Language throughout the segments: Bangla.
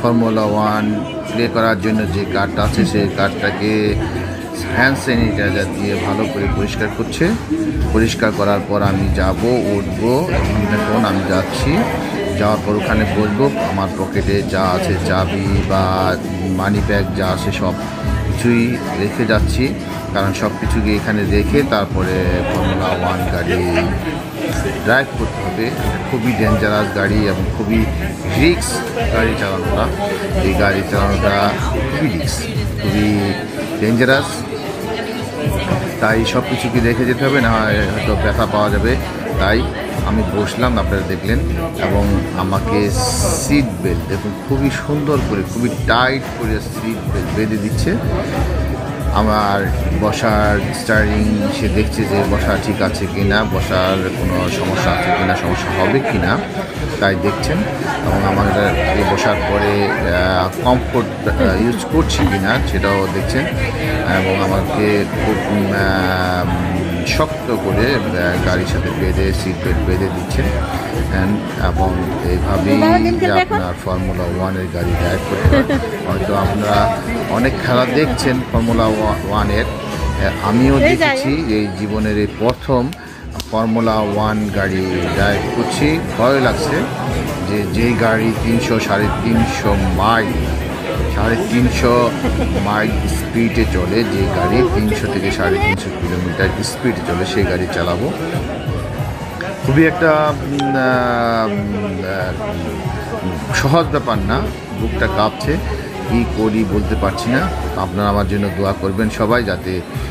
ফর্মুলা 1 প্লে করার জন্য যে কার্ডটা আছে সেই কার্ডটাকে হ্যান্ড স্যানিটাইজার দিয়ে ভালো করে পরিষ্কার করছে। পরিষ্কার করার পর আমি যাব, উঠবো। এখন আমি যাচ্ছি, যাওয়ার পর ওখানে বসবো। আমার পকেটে যা আছে, চাবি বা মানি ব্যাগ যা আছে সব কিছুই রেখে যাচ্ছি, কারণ সব কিছুকে এখানে রেখে তারপরে ফর্মুলা 1 গাড়ি ড্রাইভ করতে হবে। খুবই ডেঞ্জারাস গাড়ি এবং খুবই রিস্ক গাড়ি চালানোটা। এই গাড়ি চালানোটা খুবই রিস্ক, খুবই ডেঞ্জারাস, তাই সব কিছুকে রেখে যেতে হবে, না হয়তো ব্যথা পাওয়া যাবে। তাই আমি বসলাম, আপনারা দেখলেন। এবং আমাকে সিট বেল্ট দেখুন খুবই সুন্দর করে, খুবই টাইট করে সিট বেল্ট বেঁধে দিচ্ছে। আমার বসার স্টারিং সে দেখছে যে বসা ঠিক আছে কি না, বসার কোনো সমস্যা আছে কি না, সমস্যা হবে কি না, তাই দেখছেন। এবং আমাদের বসার পরে কমফোর্ট ইউজ করছি কি না সেটাও দেখছেন। এবং আমাকে খুব শক্ত করে গাড়ির সাথে বেঁধে সিট বেল্ট বেঁধে দিচ্ছেন। এবং এইভাবেই আপনার ফর্মুলা 1-এর গাড়ি ড্রাইভ করতে হয়। হয়তো আপনারা অনেক খেলা দেখছেন ফর্মুলা 1-এর, আমিও দেখেছি। এই জীবনের এই প্রথম ফর্মুলা 1 গাড়ি ড্রাইভ করছি। ভয় লাগছে যে যেই গাড়ি 300-350 মাইল, 350 মাইল স্পিডে চলে, যে গাড়ি 300 থেকে 350 কিলোমিটার স্পিডে চলে, সেই গাড়ি চালাবো। খুবই একটা সহজ ব্যাপার না, বুকটা কাঁপছে, কী করি বলতে পারছি না। আপনারা আমার জন্য দোয়া করবেন সবাই, যাতে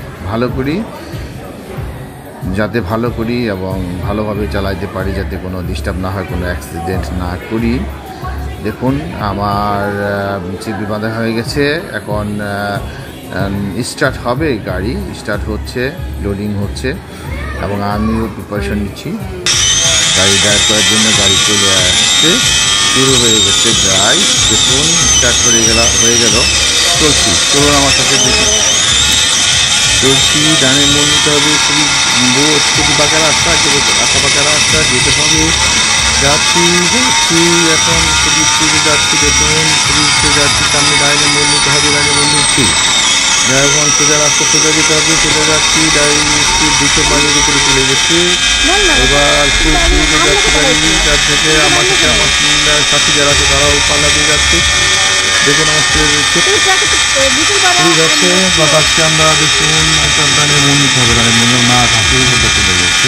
ভালো করি এবং ভালোভাবে চালাইতে পারি, যাতে কোনো ডিস্টার্ব না হয়, কোনো অ্যাক্সিডেন্ট না করি। দেখুন আমার চিপি বাঁধা হয়ে গেছে, এখন স্টার্ট হবে, গাড়ি স্টার্ট হচ্ছে, লোডিং হচ্ছে এবং আমিও প্রিপারেশন নিচ্ছি গাড়ি ড্রাইভ করার জন্য। গাড়ি চলে আসছে, শুরু হয়ে গেছে ড্রাইভ। দেখুন স্টার্ট হয়ে গেল, চলছি। চলুন আমার সাথে দেখি, চলছি। ডানে মন নিতে হবে, খুবই বাঁকা রাস্তা, আঁকা বাঁকা রাস্তা যেতে হবে। যাচ্ছি এখন খুবই স্পিডে যাচ্ছি। দেখুন খুবই স্পিডে যাচ্ছি, সামনে ডাইনে মোড় নিতে হবে, ডাইনে মোড় নিচ্ছি। এখন সোজা রাস্তা, সোজা যেতে হবে, সোজা যাচ্ছি। স্পিড 200 মাইলের উপরে চলে গেছি। এবার খুব স্পিডে যাচ্ছি গাড়ি, তার থেকে আমার সাথে আমার সাথী যারা আছে তারাও পাল্লা দিয়ে যাচ্ছে। দেখুন আমার চলে যাচ্ছে, যাচ্ছে বা আজকে আমরা দেখুন একটা ডাইনে মোড় নিতে হবে, ডাইনে মোড় না ঘাটের মধ্যে চলে গেছে,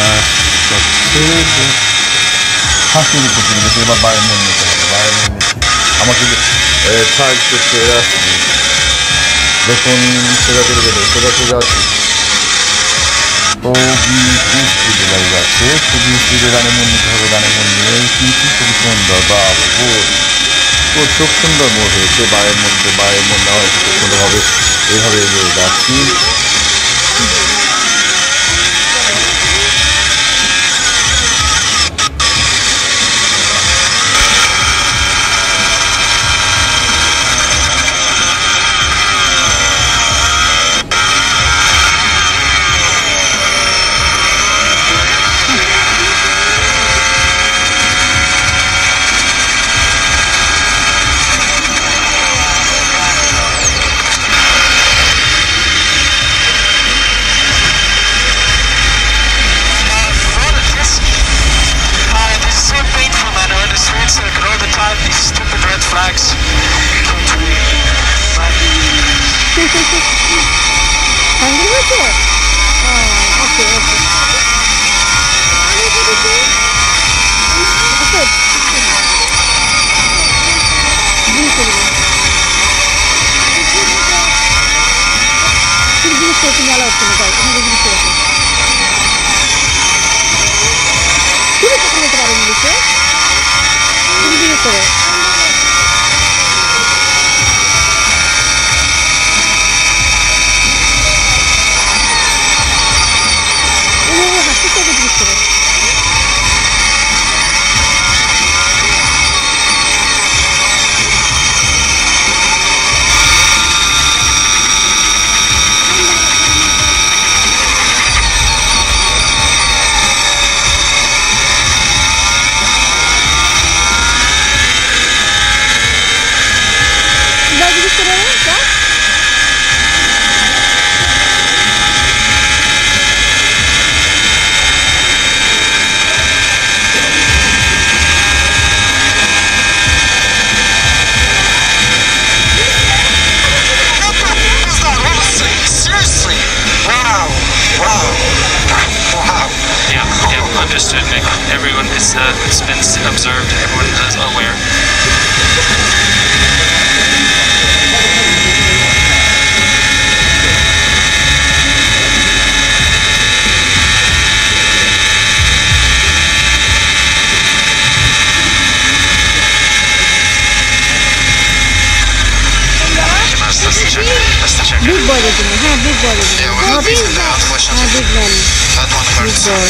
হাসির উপর চলে গেছে। এবার বাইরে মোড় নিতে হবে, বাইরে মোড় নিচ্ছি। আমাকে ট্রাই করতে আসছি, দেখুন সোজা চলে গেলে, সোজা আছে। তো স্পিডে গাড়ি যাচ্ছে, খুবই স্পিডে ডানে মোড় নিতে হবে, ডানে মোড় নিয়ে কিন্তু খুবই সুন্দর, বাবু খুব সুন্দর মোড় হয়েছে। বাইরের মোড় নেওয়া হয়েছে খুব সুন্দরভাবে, এইভাবে এগিয়ে যাচ্ছি। বড়ের জন্য। হ্যাঁ, বিগ বড়ের জন্য। হ্যাঁ, বিগ ম্যান। বিগ বড়।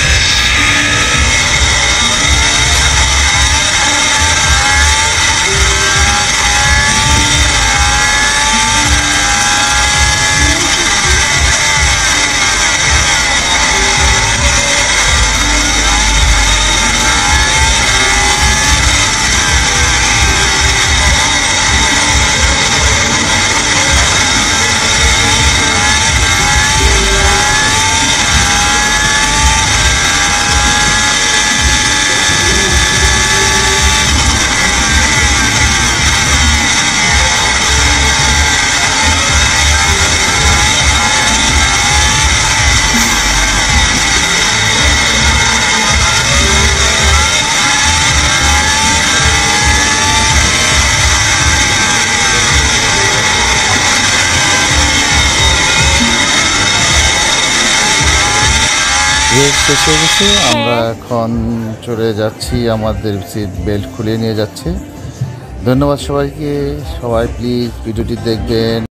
রেস শেষ হয়ে গেছে, আমরা এখন চলে যাচ্ছি, আমাদের সিট বেল্ট খুলে নিয়ে যাচ্ছে। ধন্যবাদ সবাইকে, সবাই প্লিজ ভিডিওটি দেখবেন।